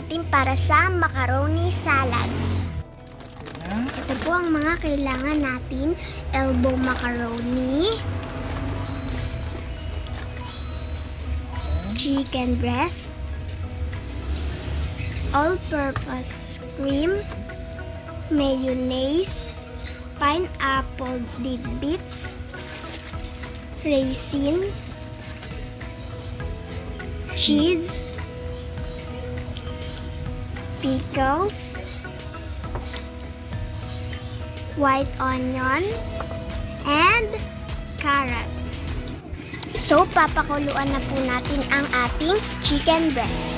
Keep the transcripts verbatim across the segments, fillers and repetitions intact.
natin para sa macaroni salad. Ito po ang mga kailangan natin. Elbow macaroni, chicken breast, all-purpose cream, mayonnaise, pineapple bits, raisin, cheese, pickles, white onion, and carrot. So, papakuluan na po natin ang ating chicken breast.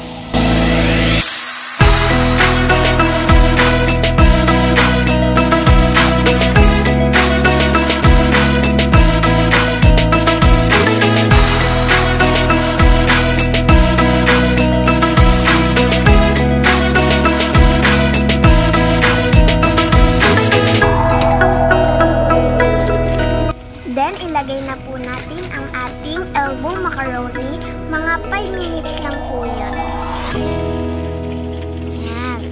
Then, ilagay na po natin ang ating elbow macaroni. Mga five minutes lang po yan. Yan.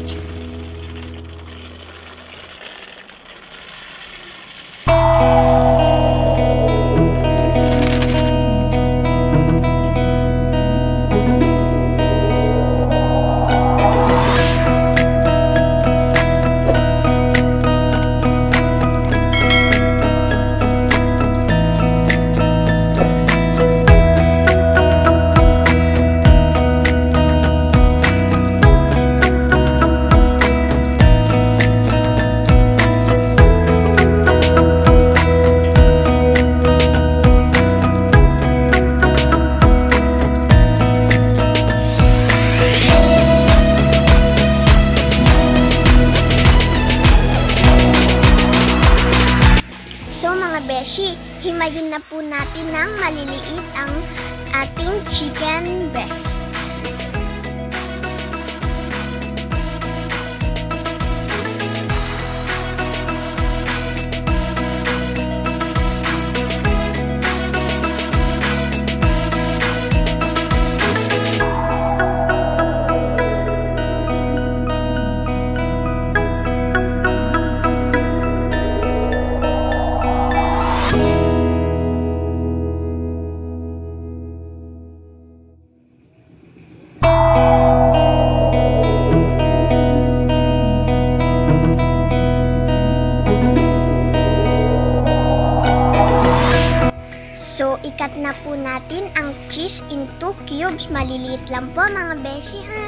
So mga beshi, himayin na po natin ng maliliit ang ating chicken breast. So, ikat na po natin ang cheese into cubes. Maliliit lang po mga beshi ha.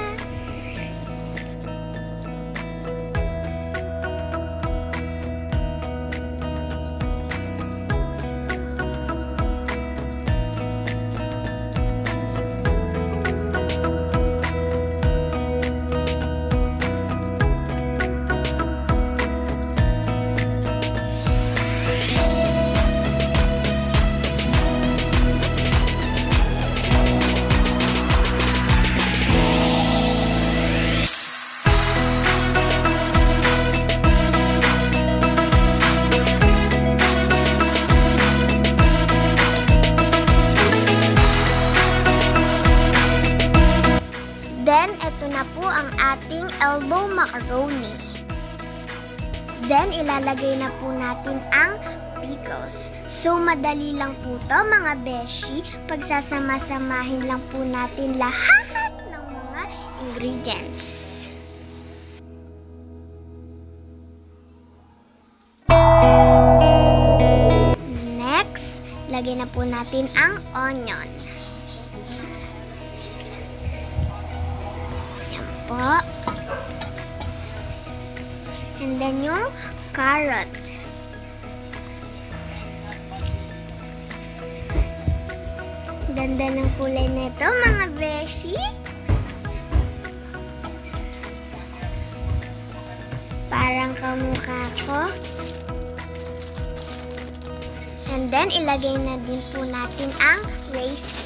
Then, ito na po ang ating elbow macaroni. Then, ilalagay na po natin ang pickles. So, madali lang po to mga beshi. Pagsasama-samahin lang po natin lahat ng mga ingredients. Next, lagay na po natin ang onion. Po. And then yung carrot. Ganda ng kulay nito mga beshi. Parang kamukha ko. And then ilagay na din po natin ang raisin.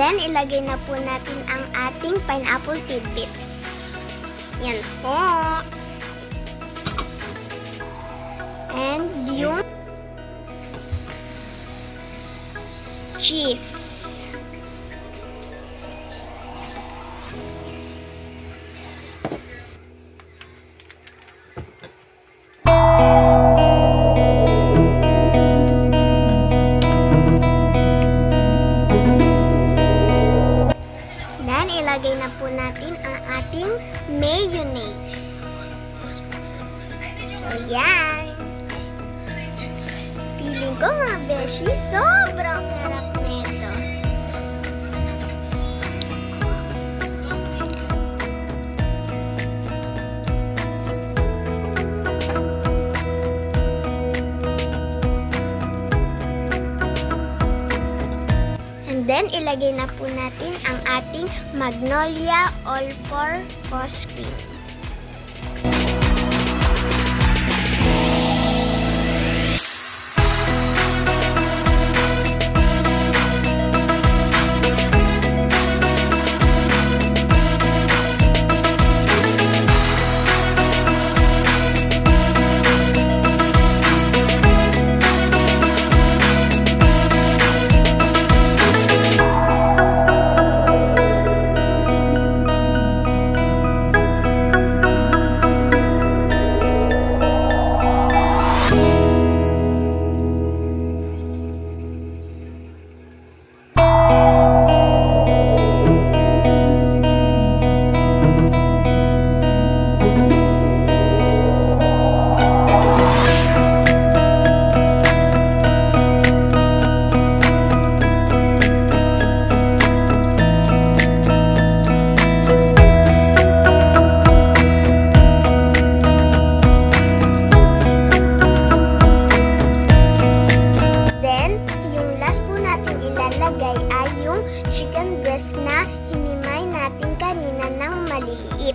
Then, ilagay na po natin ang ating pineapple tidbits. Yan po. And yung cheese. Ilagay na po natin ang ating mayonnaise. So, yan. Feeling ko mga beshi, sobrang sarap nito. Then, ilagay na po natin ang ating Magnolia All-Purpose Cream. Na hinimay natin kanina ng maliliit.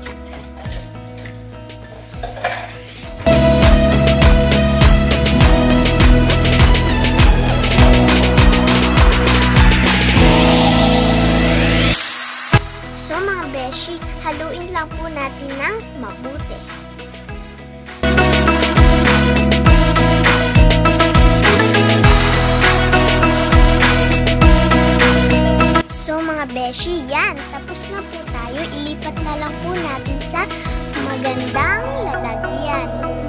So mga beshi, haluin lang po natin ng mabuti. So mga beshi, yan. Tapos na po tayo. Ilipat na lang po natin sa magandang lalagyan.